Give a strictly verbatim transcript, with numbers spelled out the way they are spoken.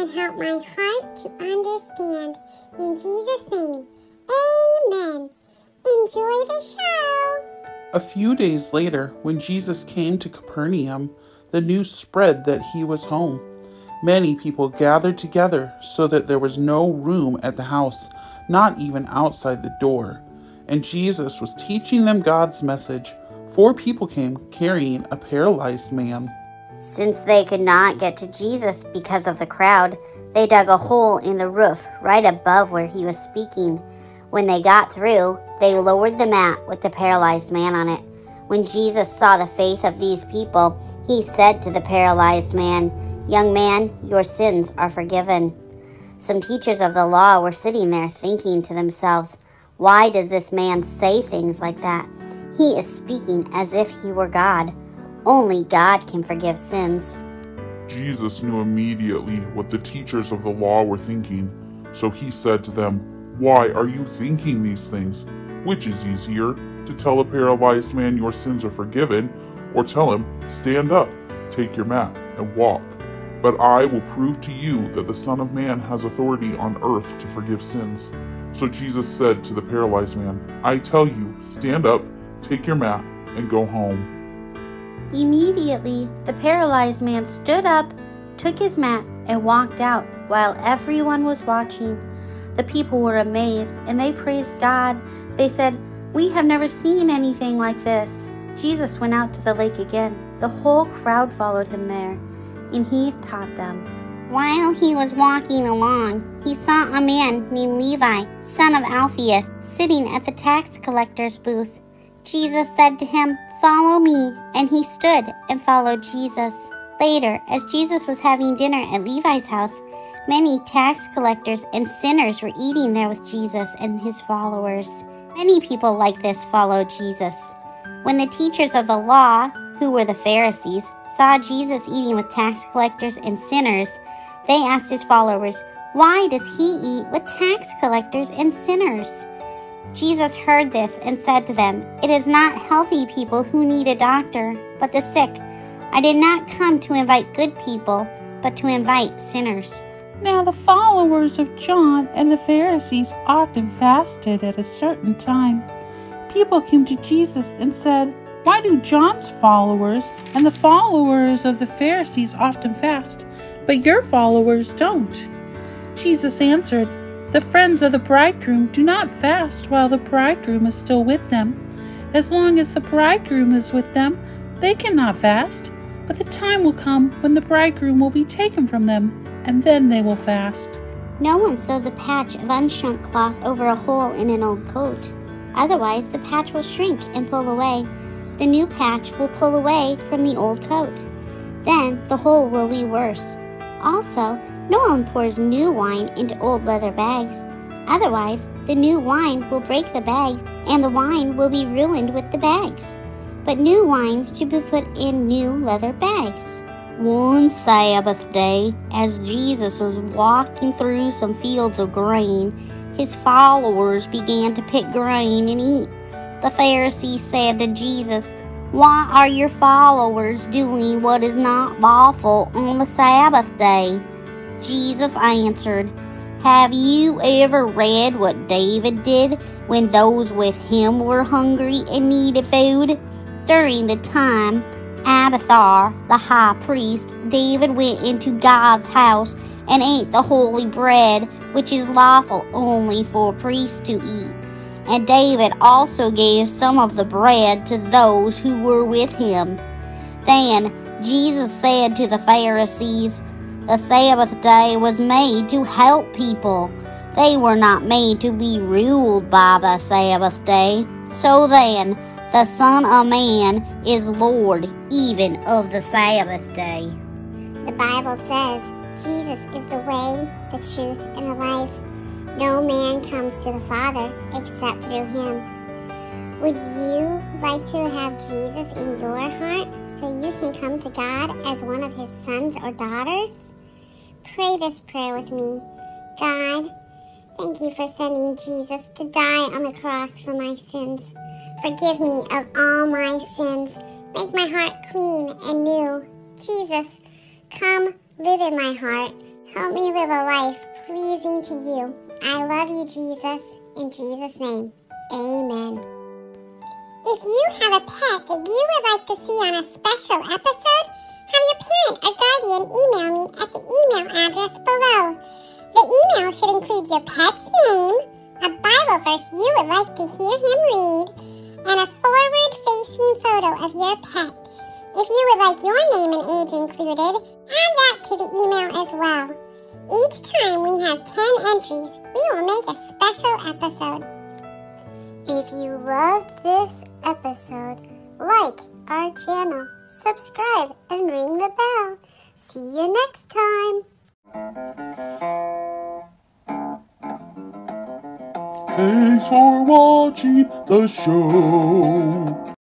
and help my heart to understand. In Jesus' name, amen. Enjoy the show. A few days later, when Jesus came to Capernaum, the news spread that he was home. Many people gathered together so that there was no room at the house, not even outside the door. And Jesus was teaching them God's message. Four people came carrying a paralyzed man. Since they could not get to Jesus because of the crowd, they dug a hole in the roof right above where he was speaking. When they got through, they lowered the mat with the paralyzed man on it. When Jesus saw the faith of these people, he said to the paralyzed man, "Young man, your sins are forgiven." Some teachers of the law were sitting there thinking to themselves, "Why does this man say things like that? He is speaking as if he were God. Only God can forgive sins." Jesus knew immediately what the teachers of the law were thinking, so he said to them, "Why are you thinking these things? Which is easier, to tell a paralyzed man your sins are forgiven, or tell him, 'Stand up, take your mat, and walk'? But I will prove to you that the Son of Man has authority on earth to forgive sins." So Jesus said to the paralyzed man, "I tell you, stand up, take your mat, and go home." Immediately, the paralyzed man stood up, took his mat, and walked out while everyone was watching. The people were amazed, and they praised God. They said, "We have never seen anything like this." Jesus went out to the lake again. The whole crowd followed him there, and he taught them. While he was walking along, he saw a man named Levi, son of Alphaeus, sitting at the tax collector's booth. Jesus said to him, "Follow me," and he stood and followed Jesus. Later, as Jesus was having dinner at Levi's house, many tax collectors and sinners were eating there with Jesus and his followers. Many people like this followed Jesus. When the teachers of the law, who were the Pharisees, saw Jesus eating with tax collectors and sinners, they asked his followers, "Why does he eat with tax collectors and sinners?" Jesus heard this and said to them, "It is not healthy people who need a doctor, but the sick. I did not come to invite good people, but to invite sinners." Now the followers of John and the Pharisees often fasted at a certain time. People came to Jesus and said, "Why do John's followers and the followers of the Pharisees often fast, but your followers don't?" Jesus answered, "The friends of the bridegroom do not fast while the bridegroom is still with them. As long as the bridegroom is with them, they cannot fast. But the time will come when the bridegroom will be taken from them, and then they will fast." No one sews a patch of unshrunk cloth over a hole in an old coat. Otherwise, the patch will shrink and pull away. The new patch will pull away from the old coat. Then the hole will be worse. Also, no one pours new wine into old leather bags. Otherwise, the new wine will break the bags, and the wine will be ruined with the bags. But new wine should be put in new leather bags. One Sabbath day, as Jesus was walking through some fields of grain, his followers began to pick grain and eat. The Pharisees said to Jesus, "Why are your followers doing what is not lawful on the Sabbath day?" Jesus answered, "Have you ever read what David did when those with him were hungry and needed food? During the time Abiathar, the high priest, David went into God's house and ate the holy bread, which is lawful only for priests to eat. And David also gave some of the bread to those who were with him." Then Jesus said to the Pharisees, "The Sabbath day was made to help people. They were not made to be ruled by the Sabbath day. So then, the Son of Man is Lord even of the Sabbath day." The Bible says Jesus is the way, the truth, and the life. No man comes to the Father except through him. Would you like to have Jesus in your heart so you can come to God as one of his sons or daughters? Pray this prayer with me. God, thank you for sending Jesus to die on the cross for my sins. Forgive me of all my sins. Make my heart clean and new. Jesus, come live in my heart. Help me live a life pleasing to you. I love you, Jesus. In Jesus' name, amen. If you have a pet that you would like to see on a special episode, have your parent or guardian email me at the email address below. The email should include your pet's name, a Bible verse you would like to hear him read, and a forward-facing photo of your pet. If you would like your name and age included, add that to the email as well. Each time we have ten entries, we will make a special episode. If you loved this episode, like our channel, subscribe, and ring the bell. See you next time. Thanks for watching the show.